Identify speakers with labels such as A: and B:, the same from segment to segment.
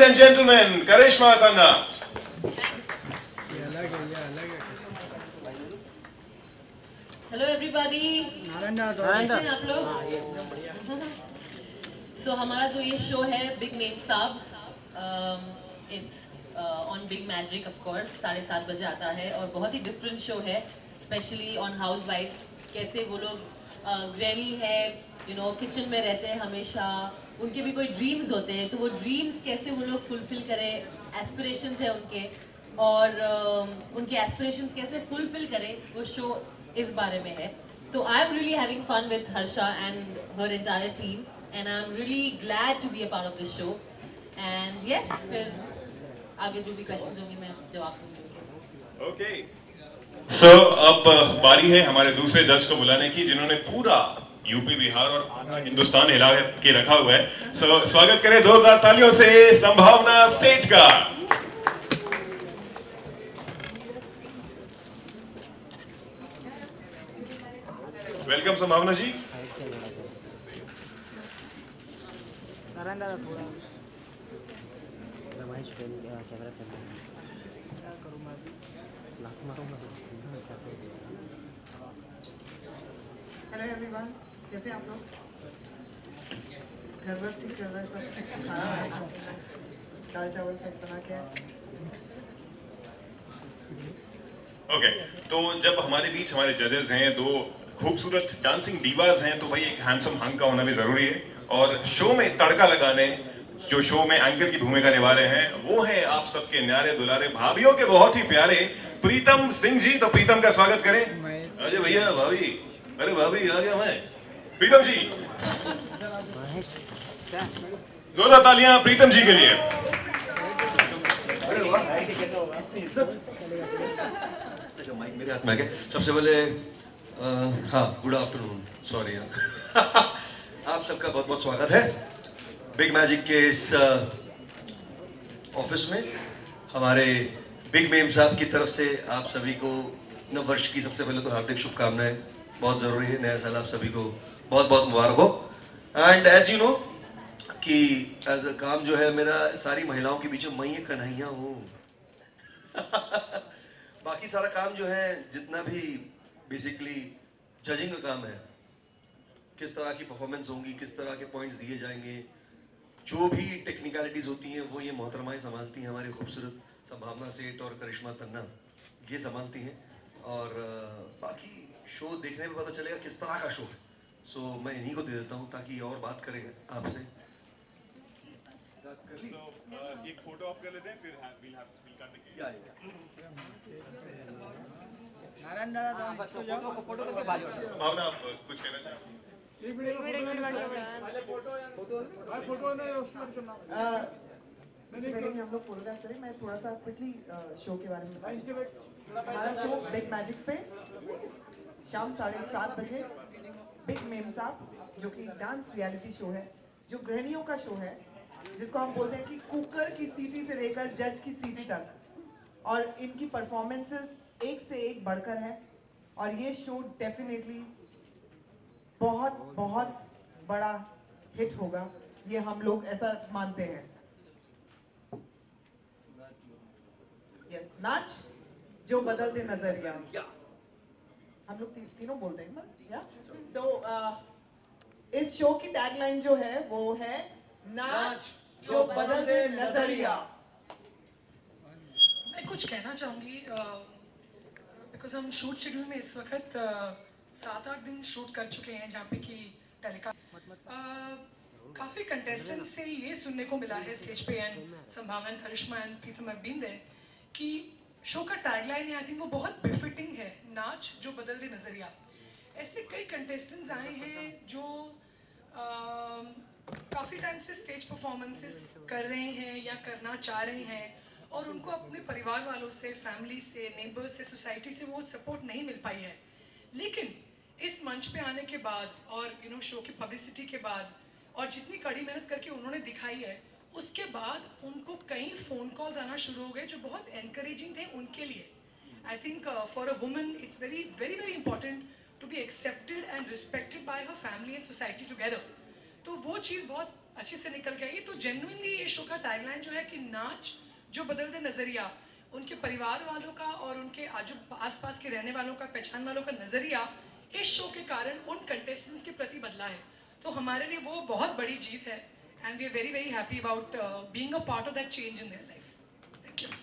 A: and gentlemen, Karishma Tanna.
B: Hello everybody. कैसे हैं आप लोग? So हमारा जो ये शो है big memsab, it's on Big Magic of course, 7:30 बजे आता है और बहुत ही different show है, especially on housewives. कैसे वो लोग granny है, you know, kitchen में रहते हैं हमेशा, उनके भी कोई dreams होते हैं, तो वो dreams कैसे वो लोग fulfill करें, aspirations है उनके और उनके aspirations कैसे fulfill करें, वो show इस बारे में है. So I'm really having fun with Harsha and her entire team, and I'm really glad to be a part of this show. And yes, फिर आगे जो भी questions होंगे मैं जवाब दूंगी उनके.
A: Okay. So अब बारी है हमारे दूसरे जज को बुलाने की, जिन्होंने पूरा यूपी, बिहार और हिंदुस्तान हिला के रखा हुआ है. So स्वागत करें 2 तालियों से संभावना सेठ का. वेलकम संभावना जी.
C: हेलो एवरीवन, कैसे आप लोग? घर पर ठीक चल रहा है सब? दाल चावल सब बना के.
A: ओके, तो जब हमारे बीच हमारे जजेस हैं, 2 खूबसूरत डांसिंग डीवास हैं, तो भाई एक हैंडसम हंक का होना भी जरूरी है. और शो में तड़का लगाने जो शो में एंकर की भूमिका निभा रहे हैं, वो है आप सबके न्यारे दुलारे भाभीियों के बहुत ही प्यारे प्रीतम सिंह जी. तो प्रीतम का स्वागत करें. अरे भैया भाभी, अरे भाभी आ गया मैं. प्रीतम जी, जोरदार तालियां प्रीतम जी के लिए.
D: अच्छा, माइक मेरे हाथ में आ गया. सबसे पहले हाँ, गुड आफ्टरनून. सॉरी आप सबका बहुत बहुत स्वागत है बिग मैजिक के इस ऑफिस में. हमारे बिग मेमसाब की तरफ से आप सभी को नव वर्ष की सबसे पहले तो हार्दिक शुभकामनाएं. बहुत ज़रूरी है, नया साल आप सभी को बहुत बहुत मुबारक हो. एंड एज यू नो कि एज अ काम जो है मेरा सारी महिलाओं के बीच में मैं ये कन्हैया हूँ. बाकी सारा काम जो है जितना भी बेसिकली जजिंग का काम है, किस तरह की परफॉर्मेंस होंगी, किस तरह के पॉइंट्स दिए जाएंगे, जो भी टेक्निकलिटीज़ होती हैं वो ये मोहतरमाएं संभालती हैं. हमारी खूबसूरत संभावना सेठ और करिश्मा तन्ना ये संभालती हैं. और बाकी शो देखने में पता चलेगा किस तरह का शो है. सो मैं इन्हीं को दे देता हूँ ताकि और बात करें आपसे.
A: एक फोटो ऑफ कर लेते हैं, फिर भावना आप कुछ कहना चाहेंगे?
C: पहले कि हम लोग फोटोग्राफ करें, मैं थोड़ा सा क्विकली शो के बारे में बताऊं. हमारा शो बिग मैजिक पे शाम 7:30 बजे बिग मेमसाब, जो कि डांस रियलिटी शो है, जो गृहिणियों का शो है, जिसको हम बोलते हैं कि कुकर की सीटी से लेकर जज की सीटी तक, और इनकी परफॉर्मेंसेस एक से एक बढ़कर है. और ये शो डेफिनेटली बहुत बहुत बड़ा हिट होगा, ये हम लोग ऐसा मानते हैं. यस, नाच जो बदलते नजरिया, हम लोग तीनों बोलते हैं ना. या सो इस शो की टैगलाइन जो है वो है नाच जो बदलते नजरिया.
E: मैं कुछ कहना चाहूँगी बिकॉज हम शूट शेड्यूल में इस वक्त 7-8 दिन शूट कर चुके हैं, जहाँ पे कि काफ़ी कंटेस्टेंट्स से ये सुनने को मिला है स्टेज पे, and Sambhavna, Karishma and Pritam have been there, कि शो का टैगलाइन है, आई थिंक वो बहुत बिफिटिंग है, नाच जो बदलते नज़रिया. ऐसे कई कंटेस्टेंट्स आए हैं जो काफ़ी टाइम से स्टेज परफॉर्मेंसेस कर रहे हैं या करना चाह रहे हैं, और उनको अपने परिवार वालों से, फैमिली से, नेबर्स से, सोसाइटी से वो सपोर्ट नहीं मिल पाई है. लेकिन इस मंच पे आने के बाद और शो की पब्लिसिटी के बाद और जितनी कड़ी मेहनत करके उन्होंने दिखाई है, उसके बाद उनको कई फ़ोन कॉल्स आना शुरू हो गए जो बहुत एनकरेजिंग थे उनके लिए. I think for a woman it's very very very important to be accepted and respected by her family and society together. तो वो चीज़ बहुत अच्छे से निकल के आई। तो जेन्युइनली ये शो का टैगलाइन जो है कि नाच जो बदल दे नज़रिया, उनके परिवार वालों का और उनके आजू आसपास के रहने वालों का, पहचान वालों का नज़रिया इस शो के कारण उन कंटेस्टेंट्स के प्रति बदला है। तो हमारे लिए वो बहुत बड़ी जीत है and we are very very happy about being a part of that change in their life. Thank you.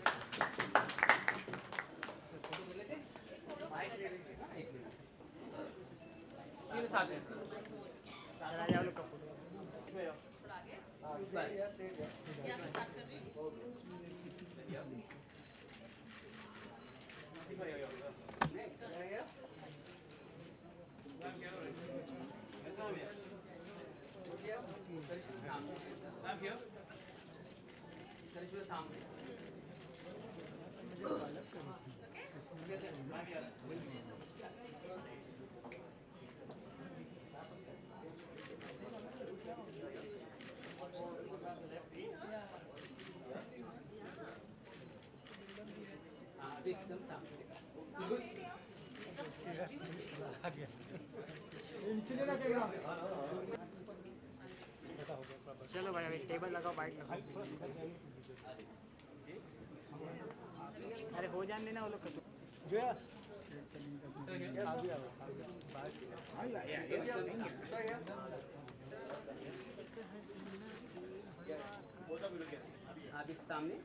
F: चलो भाई अभी टेबल लगाओ, बाइट लगाओ। अरे हो जाने देना वो लोग जो है आप इस सामने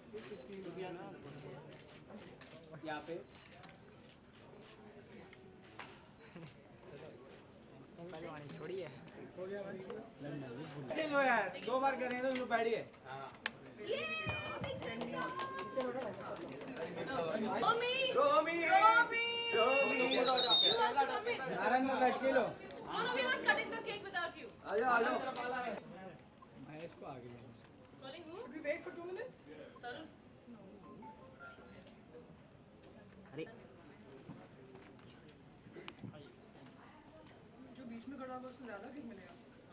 F: यहाँ पे छोड़िए लो यार, 2 बार करें तो बैठिए। आराम में बैठ के लो। मैं इसको आगे
E: वेट फॉर 2 मिनट्स।
F: अरे
E: जो बीच में खड़ा होगा उसको ज्यादा किक मिलेगा।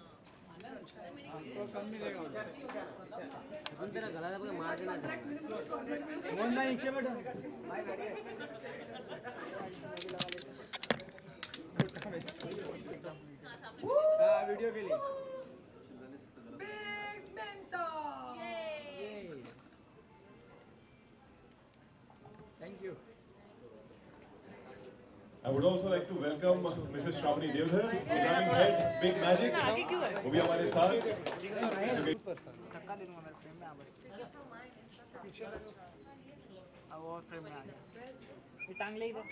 F: कम मिलेगा। हम तेरा गला दबा के मार देना। फोन ना नीचे बैठो। हाँ वीडियो के लिए।
E: Big memsab।
F: Thank you.
A: I would also like to welcome Mrs. Shravani Devdhar, programming head, Big Magic. वो भी हमारे साथ।
F: धक्का दे दूँगा मेरे फ्रेम में, आप बस। अब और फ्रेम में आ जाए। ये टांग ले इधर।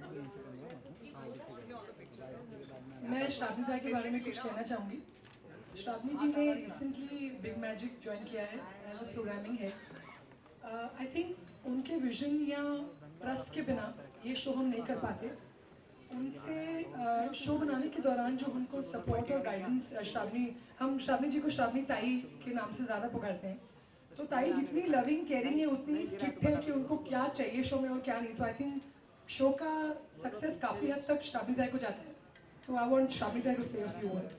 E: मैं श्रावणी दा के बारे में कुछ कहना चाहूँगी। श्रावणी जी ने रिसेंटली बिग मैजिक ज्वाइन किया है एज अ प्रोग्रामिंग है। आई थिंक उनके विजन या ट्रस्ट के बिना ये शो हम नहीं कर पाते। उनसे शो बनाने के दौरान जो हमको सपोर्ट और गाइडेंस हम श्रावणी जी को श्रावणी ताई के नाम से ज़्यादा पुकारते हैं। तो ताई जितनी लविंग केयरिंग है उतनी स्ट्रिक्ट है कि उनको क्या चाहिए शो में और क्या नहीं। तो आई थिंक शो का सक्सेस काफ़ी हद तक श्रावणी ताई को जाता है। तो आई वांट श्रावणी ताई टू से अ फ्यू वर्ड्स।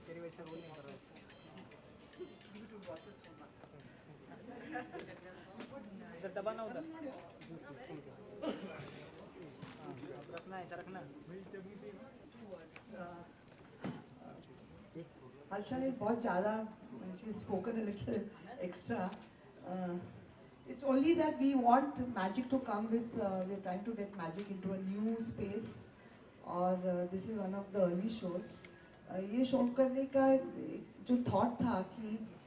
F: दबाना उधर रखना, ऐसा रखना।
C: हर्षा ने बहुत ज़्यादा spoken a little extra. It's only that we want magic to come with. We're trying to get magic into a new space. और this is one of the early shows. ये शो करने का जो thought था कि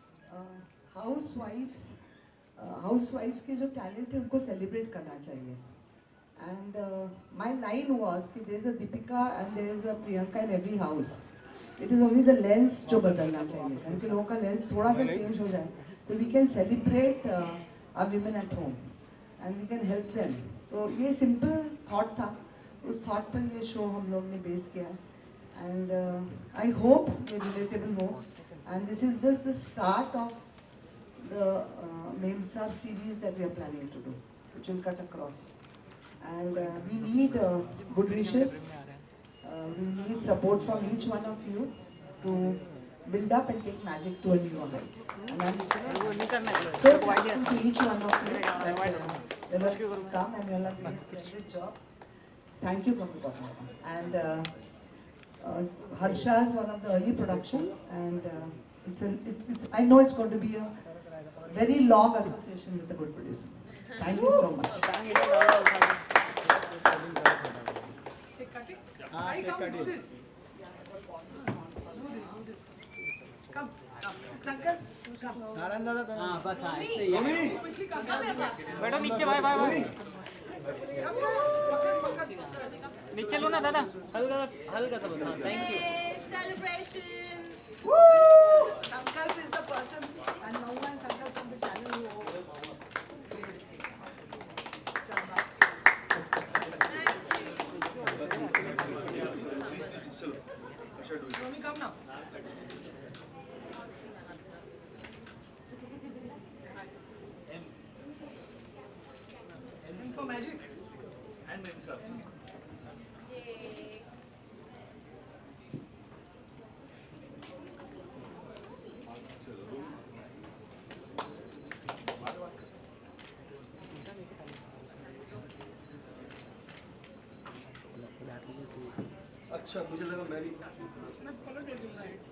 C: हाउसवाइफ्स के जो talent है उनको सेलिब्रेट करना चाहिए। And my line was कि there is a Deepika and there is a Priyanka in every house. It is only the lens जो बदलना चाहिए। उनके लोगों का lens थोड़ा सा change हो जाए तो we can celebrate our women at home and we can help them. तो ये simple thought था, उस thought पर ये show हम लोग ने base किया and I hope ये relatable हो and this is just the start of the memsab series that we are planning to do, which will cut across. And we need good wishes, we need support from each one of you to build up and take magic to a new heights. And I'm so grateful to each one of you that you have come and you have done a splendid job. Thank you from the bottom of my heart. And Harsha is one of the early productions and I know it's going to be a very long association with a good producer. Thank you so much.
E: Hey, cut it. I come do this. Do this. Come.
C: Shankar, come.
F: हाँ बस हाँ ऐसे ही है।
E: Quickly come.
F: बैठो नीचे भाई नीचे लो ना दादा हल्का सा बस हाँ thank you.
B: Celebration.
C: Woo! Sankalp is the person, and no one Sankalp from the channel who is.
E: Romi, come now. And for magic.
G: And memsab.
D: अच्छा मुझे लगा मैं भी
E: मैं पलट देती हूँ साइड।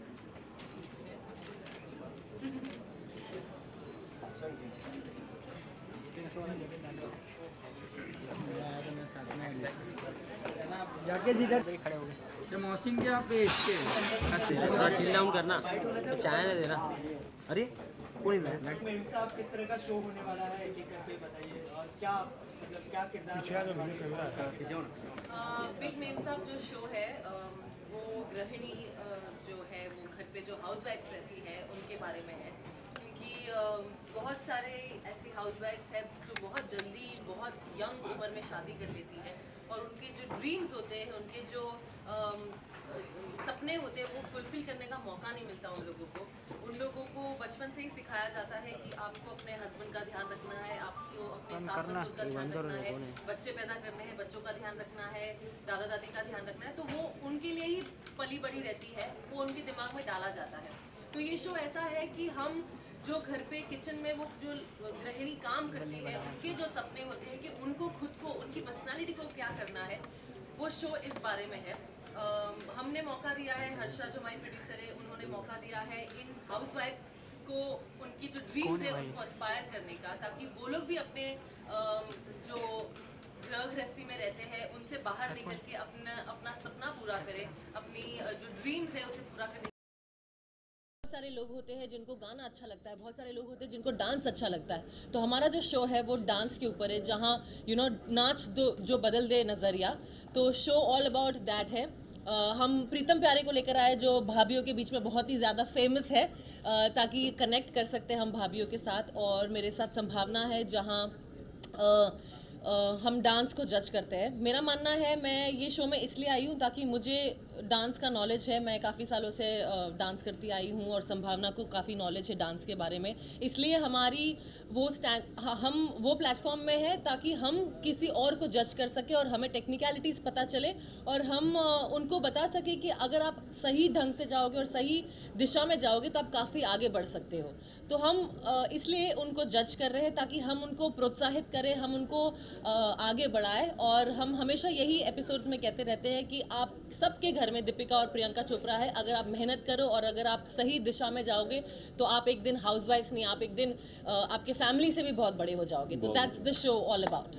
F: जाके जिधर खड़े हो गए जो मौसिम के आप इसके टिल डाउन करना तो चाय ना देना अरे कोई नहीं
H: memsab किस तरह का शो होने वाला है एक करके बताइए और क्या मतलब क्या किरदार
B: बिग मेमसाब जो शो है वो गृहिणी जो है वो घर पे जो हाउसवाइफ्स रहती है उनके बारे में है क्योंकि बहुत सारे ऐसी हाउसवाइफ्स हैं जो बहुत जल्दी बहुत यंग उम्र में शादी कर लेती हैं और उनके जो ड्रीम्स होते हैं उनके जो सपने होते हैं वो फुलफिल करने का मौका नहीं मिलता उन लोगों को बचपन से ही सिखाया जाता है कि आपको अपने हस्बैंड का ध्यान रखना है, आपको अपने सास ससुर का ध्यान रखना है, बच्चे पैदा करने हैं, बच्चों का ध्यान रखना है, दादा दादी का ध्यान रखना है, तो वो उनके लिए ही पली बड़ी रहती है, वो उनके दिमाग में डाला जाता है। तो ये शो ऐसा है कि हम जो घर पे किचन में वो जो गृहिणी काम करती है उनके जो सपने होते हैं कि उनको खुद को उनकी पर्सनालिटी को क्या करना है, वो शो इस बारे में है। हमने मौका दिया है, हर्षा जो हमारी प्रोड्यूसर है उन्होंने मौका दिया है इन हाउसवाइफ्स को उनकी जो ड्रीम्स है उनको एस्पायर करने का, ताकि वो लोग भी अपने जो गृह गृहस्थी में रहते हैं उनसे बाहर निकल के अपना सपना पूरा करें, अपनी जो ड्रीम्स है उसे पूरा करने। बहुत सारे लोग होते हैं जिनको गाना अच्छा लगता है, बहुत सारे लोग होते हैं जिनको डांस अच्छा लगता है, तो हमारा जो शो है वो डांस के ऊपर है, जहाँ नाच जो बदल दे नज़रिया, तो शो ऑल अबाउट दैट है। हम प्रीतम प्यारे को लेकर आए जो भाभीियों के बीच में बहुत ही ज़्यादा फेमस है, ताकि कनेक्ट कर सकते हैं हम भाभीियों के साथ, और मेरे साथ संभावना है जहाँ हम डांस को जज करते हैं। मेरा मानना है मैं ये शो में इसलिए आई हूँ ताकि मुझे डांस का नॉलेज है, मैं काफ़ी सालों से डांस करती आई हूँ और संभावना को काफ़ी नॉलेज है डांस के बारे में, इसलिए हमारी हम वो प्लेटफॉर्म में है ताकि हम किसी और को जज कर सके और हमें टेक्निकलिटीज़ पता चले और हम उनको बता सके कि अगर आप सही ढंग से जाओगे और सही दिशा में जाओगे तो आप काफ़ी आगे बढ़ सकते हो। तो हम इसलिए उनको जज कर रहे हैं ताकि हम उनको प्रोत्साहित करें, हम उनको आगे बढ़ाए, और हम हमेशा यही एपिसोड्स में कहते रहते हैं कि आप सबके घर में दीपिका और प्रियंका चोपड़ा है, अगर आप मेहनत करो और अगर आप सही दिशा में जाओगे तो आप एक दिन हाउसवाइफ्स नहीं, आप एक दिन आपके फैमिली से भी बहुत बड़े हो जाओगे। तो that's the show all about.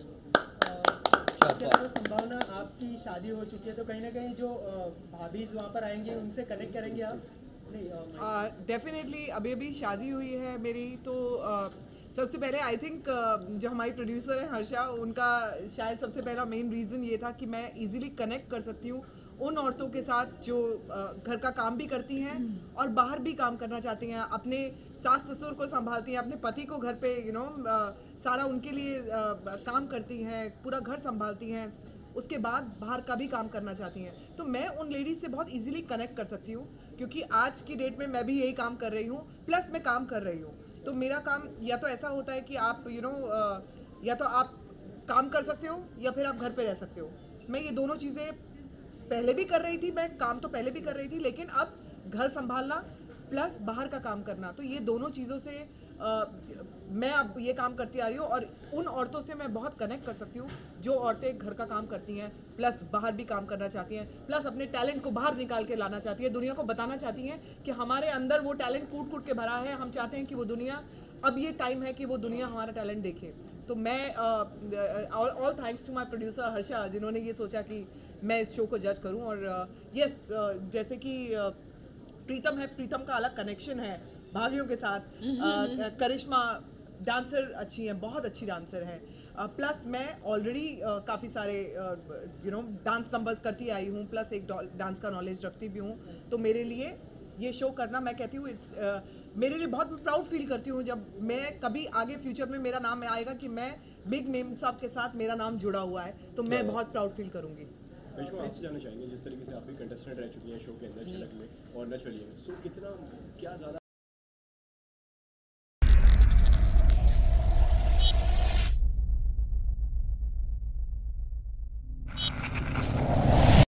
H: Sambhavna आपकी शादी हो चुकी है तो कहीं ना कहीं जो भाभीज वहाँ पर आएंगे उनसे कनेक्ट करेंगे आप?
C: डेफिनेटली अभी अभी शादी हुई है मेरी, तो सबसे पहले आई थिंक जो हमारी प्रोड्यूसर है हर्षा, उनका शायद सबसे पहला मेन रीज़न ये था कि मैं इजीली कनेक्ट कर सकती हूँ उन औरतों के साथ जो घर का काम भी करती हैं और बाहर भी काम करना चाहती हैं, अपने सास ससुर को संभालती हैं, अपने पति को घर पे सारा उनके लिए काम करती हैं, पूरा घर संभालती हैं, उसके बाद बाहर का भी काम करना चाहती हैं। तो मैं उन लेडीज़ से बहुत इजीली कनेक्ट कर सकती हूँ, क्योंकि आज की डेट में मैं भी यही काम कर रही हूँ, प्लस मैं काम कर रही हूँ। तो मेरा काम या तो ऐसा होता है कि आप या तो आप काम कर सकते हो या फिर आप घर पे रह सकते हो। मैं ये दोनों चीज़ें पहले भी कर रही थी, मैं काम तो पहले भी कर रही थी, लेकिन अब घर संभालना प्लस बाहर का काम करना, तो ये दोनों चीज़ों से मैं अब ये काम करती आ रही हूँ और उन औरतों से मैं बहुत कनेक्ट कर सकती हूँ जो औरतें घर का काम करती हैं, प्लस बाहर भी काम करना चाहती हैं, प्लस अपने टैलेंट को बाहर निकाल के लाना चाहती है, दुनिया को बताना चाहती हैं कि हमारे अंदर वो टैलेंट कूट कूट के भरा है, हम चाहते हैं कि वो दुनिया, अब ये टाइम है कि वो दुनिया हमारा टैलेंट देखे। तो मैं all thanks to my producer Harsha, जिन्होंने ये सोचा कि मैं इस शो को जज करूं। और यस, जैसे कि प्रीतम है, प्रीतम का अलग कनेक्शन है भाभियों के साथ, करिश्मा डांसर अच्छी हैं, बहुत अच्छी डांसर हैं, प्लस मैं ऑलरेडी काफ़ी सारे डांस नंबर्स करती आई हूँ, प्लस एक डांस का नॉलेज रखती भी हूँ। तो मेरे लिए ये शो करना, मैं कहती हूँ मेरे लिए बहुत प्राउड फील करती हूँ जब मैं कभी आगे फ्यूचर में मेरा नाम आएगा कि मैं बिग मेमसाब के साथ मेरा नाम जुड़ा हुआ है, तो मैं बहुत प्राउड फील करूँगी।
G: आपसे जानना चाहेंगे, जिस तरीके से आप भी कंटेस्टेंट रह चुकी हैं शो के अंदर झलक में और न चलिए में, सो कितना क्या ज़्यादा